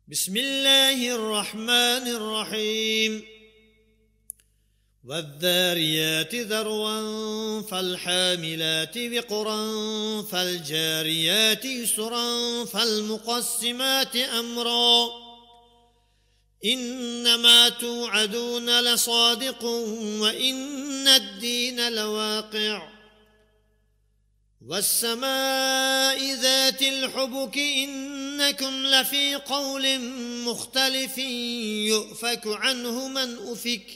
بسم الله الرحمن الرحيم والذاريات ذروا فالحاملات وقرا فالجاريات يسرا فالمقسمات أمرا إنما توعدون لصادق وإن الدين لواقع والسماء ذات الحبك إنكم لفي قول مختلف يؤفك عنه من أفك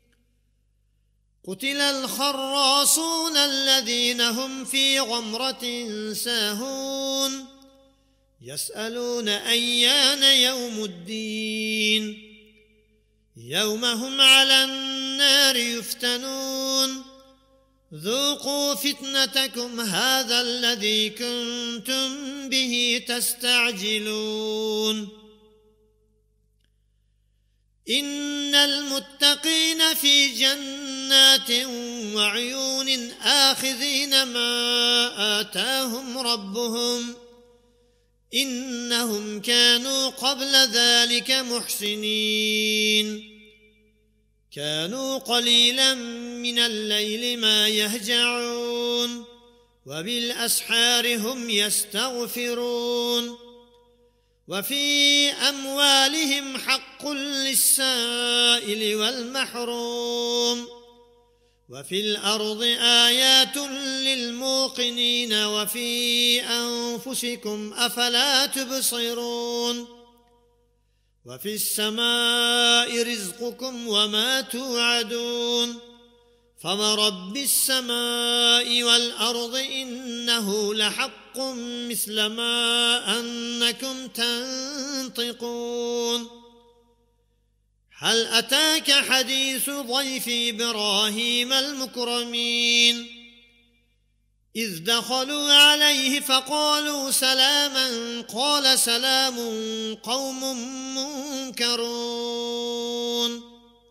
قتل الخراصون الذين هم في غمرة ساهون يسألون أيان يوم الدين يوم هم على النار يفتنون ذوقوا فتنتكم هذا الذي كنتم به تستعجلون إن المتقين في جنات وعيون آخذين ما آتاهم ربهم إنهم كانوا قبل ذلك محسنين كانوا قليلا من الليل ما يهجعون وبالأسحار هم يستغفرون وفي أموالهم حق للسائل والمحروم وفي الأرض آيات للموقنين وفي أنفسكم أفلا تبصرون وفي السماء رزقكم وما توعدون فورب السماء والأرض إنه لحق مثل ما أنكم تنطقون هل أتاك حديث ضيف إبراهيم المكرمين إذ دخلوا عليه فقالوا سلاما قال سلام قوم منكرون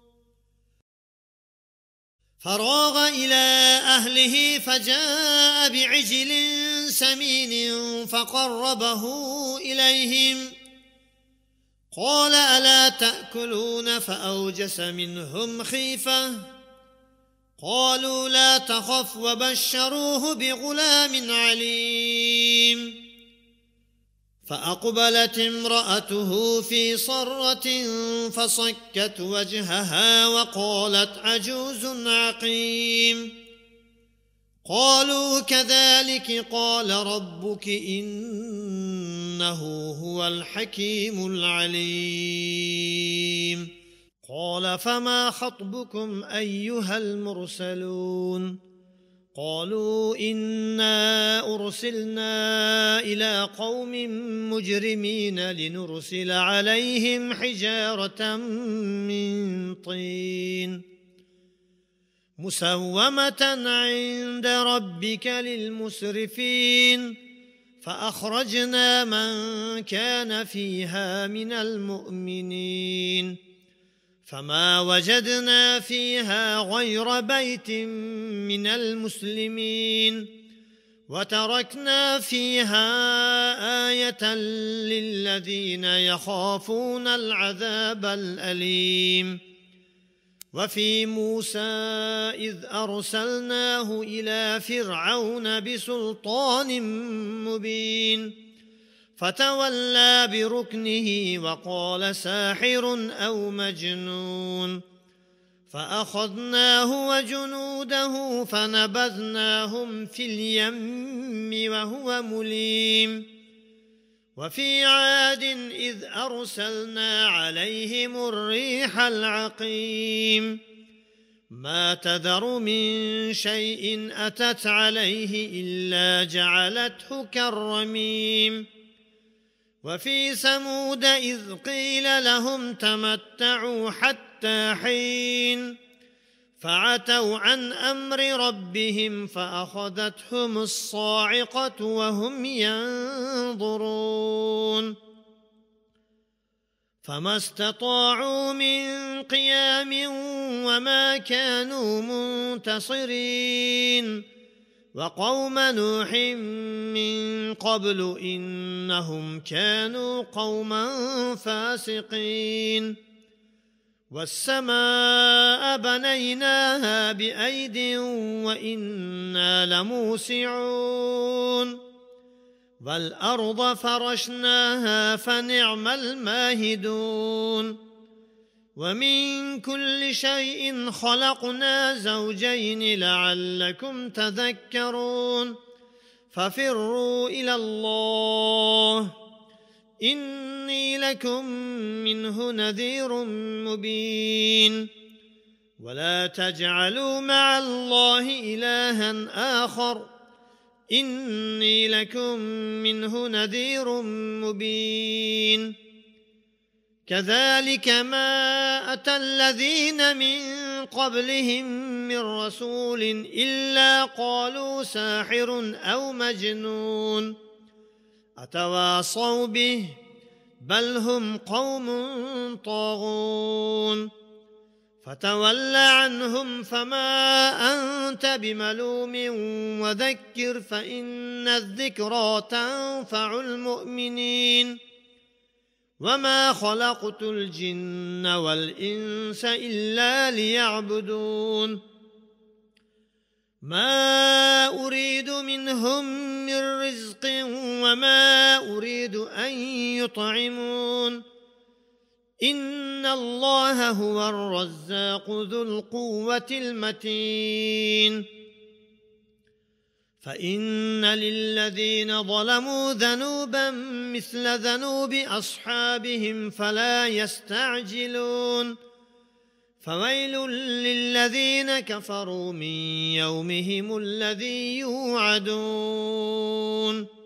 فراغ إلى أهله فجاء بعجل سمين فقربه إليهم قال ألا تأكلون فأوجس منهم خيفة قالوا لا تخف وبشروه بغلام عليم فأقبلت امرأته في صرة فصكت وجهها وقالت عجوز عقيم قالوا كذلك قال ربك إنه هو الحكيم العليم قال فما خطبكم أيها المرسلون قالوا إنا أرسلنا إلى قوم مجرمين لنرسل عليهم حجارة من طين مسومة عند ربك للمسرفين فأخرجنا من كان فيها من المؤمنين فما وجدنا فيها غير بيت من المسلمين وتركنا فيها آية للذين يخافون العذاب الأليم وفي موسى إذ أرسلناه إلى فرعون بسلطان مبين فتولى بركنه وقال ساحر أو مجنون فأخذناه وجنوده فنبذناهم في اليم وهو مليم وفي عاد إذ أرسلنا عليهم الريح العقيم ما تذر من شيء أتت عليه إلا جعلته كالرميم وفي ثمود إذ قيل لهم تمتعوا حتى حين فعتوا عن أمر ربهم فأخذتهم الصاعقة وهم ينظرون فما استطاعوا من قيام وما كانوا منتصرين وقوم نوح من قبل إنهم كانوا قوما فاسقين والسماء بنيناها بأيد وإنا لموسعون والأرض فرشناها فنعم الماهدون ومن كل شيء خلقنا زوجين لعلكم تذكرون ففروا إلى الله إني لكم منه نذير مبين ولا تجعلوا مع الله إلها آخر إني لكم منه نذير مبين كذلك ما أتى الذين من قبلهم من رسول إلا قالوا ساحر أو مجنون أتواصوا به بل هم قوم طاغون فتول عنهم فما أنت بملوم وذكر فإن الذكرى تنفع المؤمنين وما خلقت الجن والإنس إلا ليعبدون ما أريد منهم من رزق وما أريد أن يطعمون إن الله هو الرزاق ذو القوة المتين فإن للذين ظلموا ذنوبا مثل ذنوب أصحابهم فلا يستعجلون فويل للذين كفروا من يومهم الذي يوعدون